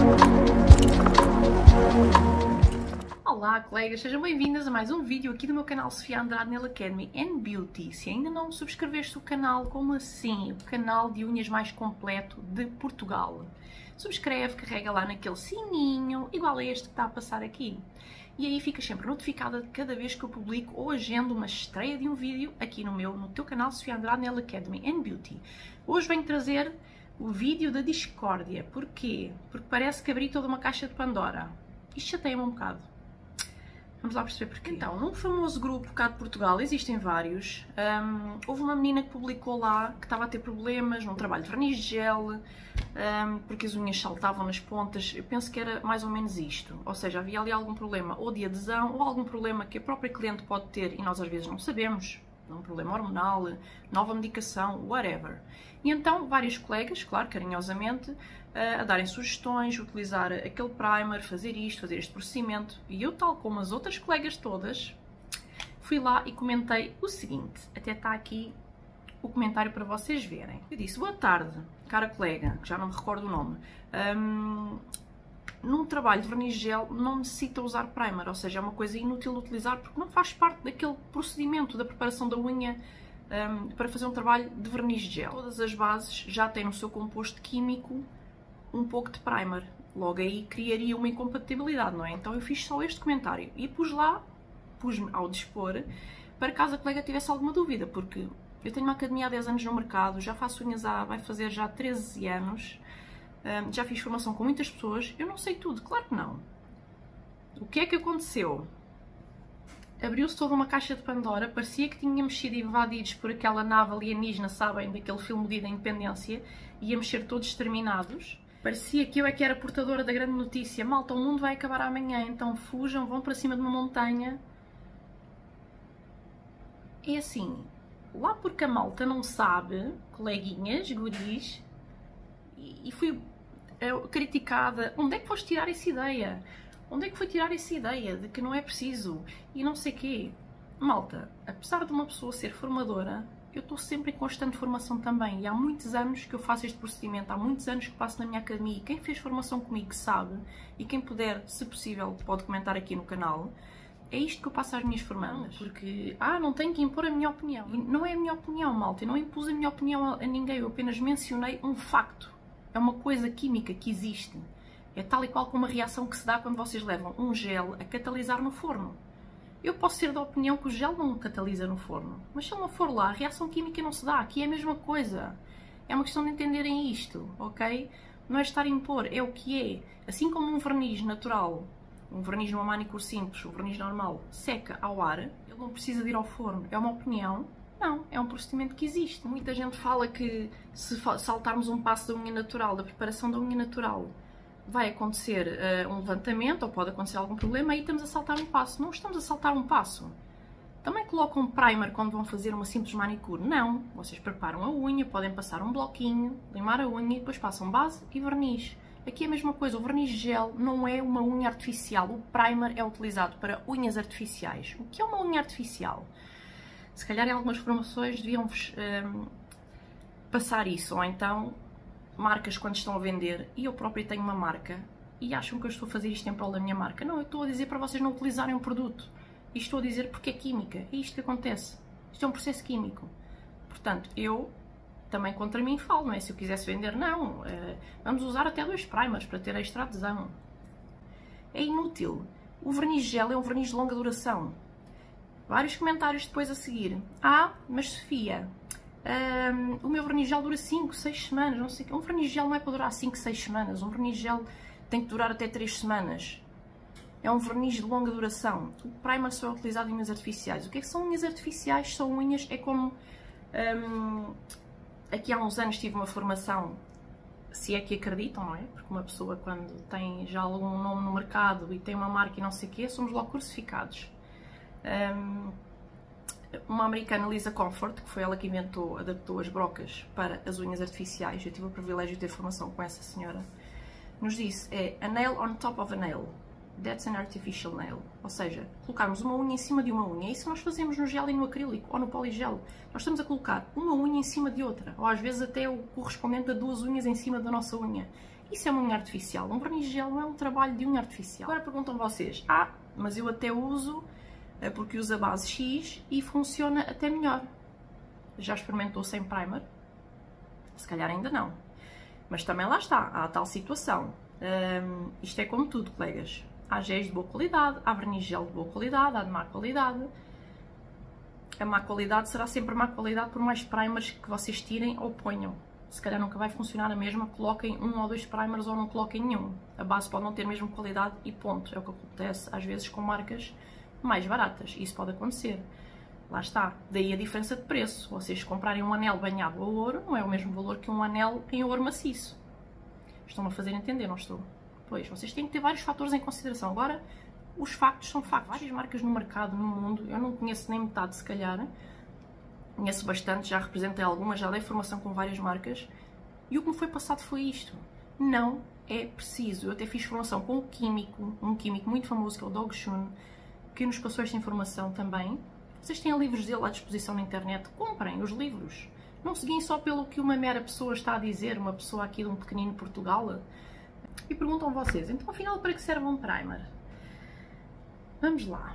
Olá colegas, sejam bem-vindas a mais um vídeo aqui do meu canal Sofia Andrade Nail Academy and Beauty. Se ainda não subscreveste o canal, como assim? O canal de unhas mais completo de Portugal. Subscreve, carrega lá naquele sininho, igual a este que está a passar aqui. E aí ficas sempre notificada de cada vez que eu publico ou agendo uma estreia de um vídeo aqui no teu canal Sofia Andrade Nail Academy and Beauty. Hoje venho trazer o vídeo da discórdia. Porquê? Porque parece que abri toda uma caixa de Pandora. Isto chateia-me um bocado. Vamos lá perceber porquê. Então, num famoso grupo cá de Portugal, existem vários, houve uma menina que publicou lá que estava a ter problemas num trabalho de verniz de gel, porque as unhas saltavam nas pontas. Eu penso que era mais ou menos isto, ou seja, havia ali algum problema ou de adesão ou algum problema que a própria cliente pode ter e nós às vezes não sabemos, um problema hormonal, nova medicação, whatever. E então vários colegas, claro, carinhosamente, a darem sugestões, utilizar aquele primer, fazer isto, fazer este procedimento. E eu, tal como as outras colegas todas, fui lá e comentei o seguinte, até está aqui o comentário para vocês verem. Eu disse: boa tarde, cara colega, que já não me recordo o nome. Num trabalho de verniz de gel não necessita usar primer, ou seja, é uma coisa inútil de utilizar porque não faz parte daquele procedimento da preparação da unha para fazer um trabalho de verniz de gel. Todas as bases já têm no seu composto químico um pouco de primer, logo aí criaria uma incompatibilidade, não é? Então eu fiz só este comentário e pus-me ao dispor para caso a colega tivesse alguma dúvida, porque eu tenho uma academia há 10 anos no mercado, já faço unhas vai fazer já 13 anos, já fiz formação com muitas pessoas, eu não sei tudo, claro que não. O que é que aconteceu? Abriu-se toda uma caixa de Pandora, parecia que tínhamos sido invadidos por aquela nave alienígena, sabem, daquele filme Dia da Independência, íamos ser todos exterminados. Parecia que eu é que era portadora da grande notícia: malta, o mundo vai acabar amanhã, então fujam, vão para cima de uma montanha. É assim, lá porque a malta não sabe, coleguinhas, guris, e fui criticada: onde é que foste tirar essa ideia? Onde é que foi tirar essa ideia de que não é preciso? E não sei quê. Malta, apesar de uma pessoa ser formadora, eu estou sempre em constante formação também. E há muitos anos que eu faço este procedimento, há muitos anos que passo na minha academia. E quem fez formação comigo sabe, e quem puder, se possível, pode comentar aqui no canal. É isto que eu passo às minhas formandas. Porque, não tenho que impor a minha opinião. E não é a minha opinião, malta. Eu não impus a minha opinião a ninguém. Eu apenas mencionei um facto. É uma coisa química que existe. É tal e qual como uma reação que se dá quando vocês levam um gel a catalisar no forno. Eu posso ser da opinião que o gel não catalisa no forno, mas se ele não for lá, a reação química não se dá. Aqui é a mesma coisa. É uma questão de entenderem isto, ok? Não é estar a impor, é o que é. Assim como um verniz natural, um verniz numa manicure simples, um verniz normal, seca ao ar, ele não precisa de ir ao forno. É uma opinião? Não, é um procedimento que existe. Muita gente fala que se saltarmos um passo da unha natural, da preparação da unha natural, vai acontecer um levantamento ou pode acontecer algum problema, aí estamos a saltar um passo. Não estamos a saltar um passo. Também colocam um primer quando vão fazer uma simples manicure? Não. Vocês preparam a unha, podem passar um bloquinho, limar a unha e depois passam base e verniz. Aqui é a mesma coisa, o verniz de gel não é uma unha artificial. O primer é utilizado para unhas artificiais. O que é uma unha artificial? Se calhar em algumas formações deviam-vos passar isso, ou então marcas quando estão a vender, e eu própria tenho uma marca e acham que eu estou a fazer isto em prol da minha marca. Não, eu estou a dizer para vocês não utilizarem um produto, e estou a dizer porque é química, é isto que acontece, isto é um processo químico. Portanto, eu também contra mim falo, não é? Se eu quisesse vender, não, vamos usar até 2 primers para ter extra adesão. É inútil. O verniz de gel é um verniz de longa duração. Vários comentários depois a seguir: mas Sofia, o meu verniz gel dura 5, 6 semanas, não sei o que. Um verniz gel não é para durar 5, 6 semanas. Um verniz gel tem que durar até 3 semanas. É um verniz de longa duração. O primer só é utilizado em unhas artificiais. O que é que são unhas artificiais? São unhas, é como... aqui há uns anos tive uma formação, se é que acreditam, não é? Porque uma pessoa quando tem já algum nome no mercado e tem uma marca e não sei o quê, somos logo crucificados. Uma americana, Lisa Comfort, que foi ela que adaptou as brocas para as unhas artificiais, eu tive o privilégio de ter formação com essa senhora, nos disse: é a nail on top of a nail. that's an artificial nail. Ou seja, colocarmos uma unha em cima de uma unha. É isso que nós fazemos no gel e no acrílico ou no poligel. Nós estamos a colocar uma unha em cima de outra, ou às vezes até o correspondente a duas unhas em cima da nossa unha. Isso é uma unha artificial. Um verniz de gel não é um trabalho de unha artificial. Agora perguntam vocês, mas eu até uso porque usa base X e funciona até melhor. Já experimentou sem primer? Se calhar ainda não. Mas também lá está, há a tal situação. Isto é como tudo, colegas. Há géis de boa qualidade, há verniz de gel de boa qualidade, há de má qualidade. A má qualidade será sempre má qualidade por mais primers que vocês tirem ou ponham. Se calhar nunca vai funcionar a mesma, coloquem 1 ou 2 primers ou não coloquem nenhum. A base pode não ter a mesma qualidade e ponto. É o que acontece às vezes com marcas mais baratas. Isso pode acontecer. Lá está. Daí a diferença de preço. Vocês comprarem um anel banhado a ouro não é o mesmo valor que um anel em ouro maciço. Estão-me a fazer entender, não estou? Pois, vocês têm que ter vários fatores em consideração. Agora, os factos são factos. Várias marcas no mercado, no mundo, eu não conheço nem metade, se calhar. Conheço bastante, já representei algumas, já dei formação com várias marcas. E o que me foi passado foi isto. Não é preciso. Eu até fiz formação com um químico muito famoso, que é o Dog Chun, que nos passou esta informação também. Vocês têm livros dele à disposição na internet. Comprem os livros. Não seguem só pelo que uma mera pessoa está a dizer, uma pessoa aqui de um pequenino Portugal. E perguntam vocês, então afinal para que serve um primer? Vamos lá.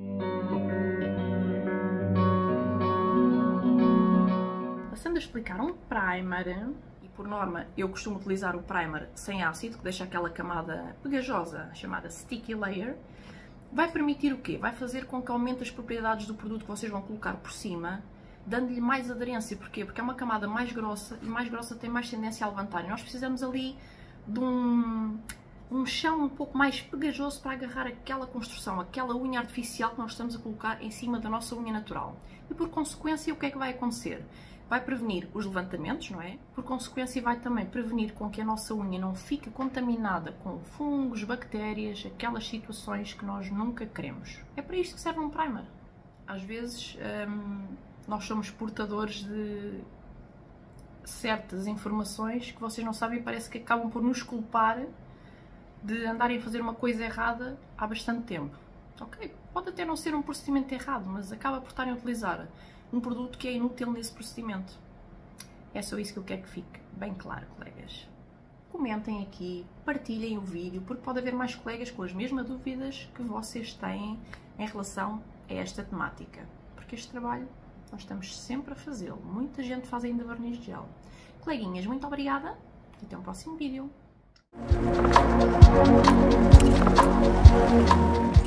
Passando a explicar um primer, e por norma eu costumo utilizar o primer sem ácido, que deixa aquela camada pegajosa chamada sticky layer, vai permitir o quê? Vai fazer com que aumente as propriedades do produto que vocês vão colocar por cima, dando-lhe mais aderência. Porquê? Porque é uma camada mais grossa e mais grossa tem mais tendência a levantar. E nós precisamos ali de um chão um pouco mais pegajoso para agarrar aquela construção, aquela unha artificial que nós estamos a colocar em cima da nossa unha natural. E por consequência, o que é que vai acontecer? Vai prevenir os levantamentos, não é? Por consequência, vai também prevenir com que a nossa unha não fique contaminada com fungos, bactérias, aquelas situações que nós nunca queremos. É para isto que serve um primer. Às vezes, nós somos portadores de certas informações que vocês não sabem e parece que acabam por nos culpar de andarem a fazer uma coisa errada há bastante tempo. Ok, pode até não ser um procedimento errado, mas acaba por estarem a utilizar um produto que é inútil nesse procedimento. É só isso que eu quero que fique bem claro, colegas. Comentem aqui, partilhem o vídeo, porque pode haver mais colegas com as mesmas dúvidas que vocês têm em relação a esta temática. Porque este trabalho nós estamos sempre a fazê-lo. Muita gente faz ainda verniz de gel. Coleguinhas, muito obrigada e até um próximo vídeo.